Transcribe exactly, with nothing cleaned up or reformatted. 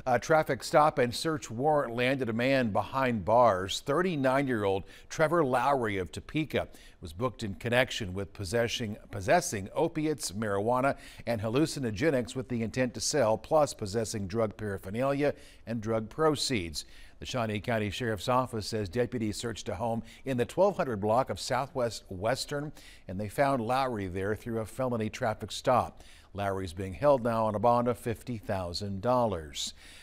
A traffic stop and search warrant landed a man behind bars. thirty-nine-year-old Trevor Lowry of Topeka was booked in connection with possessing, possessing opiates, marijuana, and hallucinogenics with the intent to sell, plus possessing drug paraphernalia and drug proceeds. The Shawnee County Sheriff's Office says deputies searched a home in the twelve hundred block of Southwest Western, and they found Lowry there through a felony traffic stop. Lowry's being held now on a bond of fifty thousand dollars.